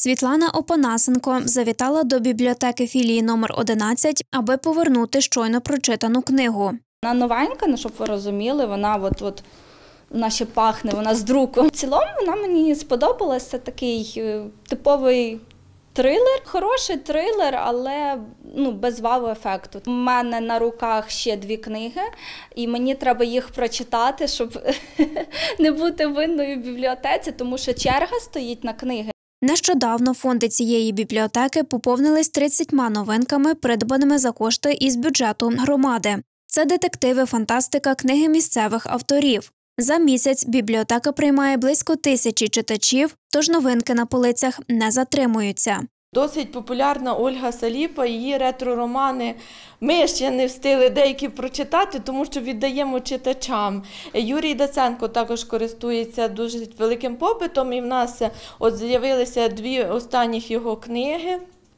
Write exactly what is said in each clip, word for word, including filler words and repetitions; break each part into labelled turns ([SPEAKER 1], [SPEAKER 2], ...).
[SPEAKER 1] Світлана Опанасенко завітала до бібліотеки філії номер одинадцять, аби повернути щойно прочитану книгу.
[SPEAKER 2] Вона новенька, ну, щоб ви розуміли, вона от, от, вона ще пахне, вона з друку. В цілому вона мені сподобалася, це такий е, типовий трилер. Хороший трилер, але ну, без вау-ефекту. У мене на руках ще дві книги, і мені треба їх прочитати, щоб не бути винною в бібліотеці, тому що черга стоїть на книги.
[SPEAKER 1] Нещодавно фонди цієї бібліотеки поповнились тридцятьма новинками, придбаними за кошти із бюджету громади. Це детективи, фантастика, книги місцевих авторів. За місяць бібліотека приймає близько тисячі читачів, тож новинки на полицях не затримуються.
[SPEAKER 3] Досить популярна Ольга Саліпа, її ретро-романи. Ми ще не встигли деякі прочитати, тому що віддаємо читачам. Юрій Даценко також користується дуже великим попитом, і в нас от з'явилися дві останніх його книги,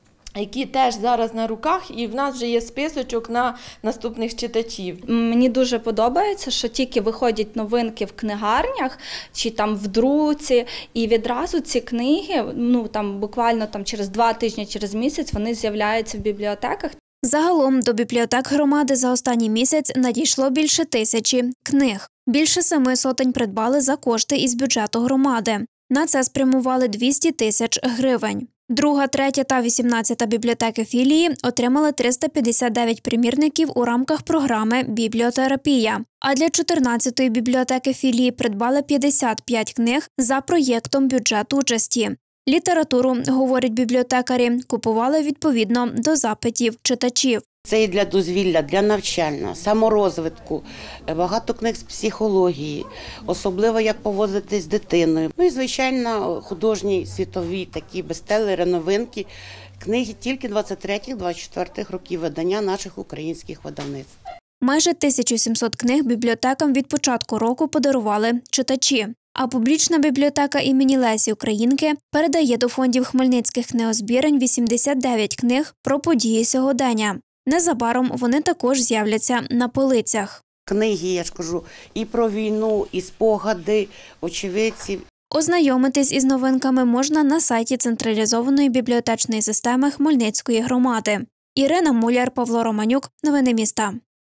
[SPEAKER 3] які теж зараз на руках, і в нас вже є списочок на наступних читачів.
[SPEAKER 2] Мені дуже подобається, що тільки виходять новинки в книгарнях чи там в друці, і відразу ці книги, ну там буквально там через два тижні, через місяць вони з'являються в бібліотеках.
[SPEAKER 1] Загалом до бібліотек громади за останній місяць надійшло більше тисячі книг. Більше семи сотень придбали за кошти із бюджету громади. На це спрямували двісті тисяч гривень. Друга, третя та вісімнадцята бібліотеки філії отримали триста п'ятдесят дев'ять примірників у рамках програми «Бібліотерапія». А для чотирнадцятої бібліотеки філії придбали п'ятдесят п'ять книг за проєктом «Бюджет участі». Літературу, говорять бібліотекарі, купували відповідно до запитів читачів.
[SPEAKER 4] Це і для дозвілля, для навчання, саморозвитку, багато книг з психології, особливо як поводитись з дитиною. Ну і, звичайно, художні світові такі бестселери, новинки, книги тільки двадцять третього - двадцять четвертого років видання наших українських видавництв.
[SPEAKER 1] Майже тисячу сімсот книг бібліотекам від початку року подарували читачі. А публічна бібліотека імені Лесі Українки передає до фондів хмельницьких книгозбірень вісімдесят дев'ять книг про події сьогодення. Незабаром вони також з'являться на полицях.
[SPEAKER 4] Книги, я ж кажу, і про війну, і спогади очевидців.
[SPEAKER 1] Ознайомитись із новинками можна на сайті централізованої бібліотечної системи Хмельницької громади. Ірина Муляр, Павло Романюк. Новини міста.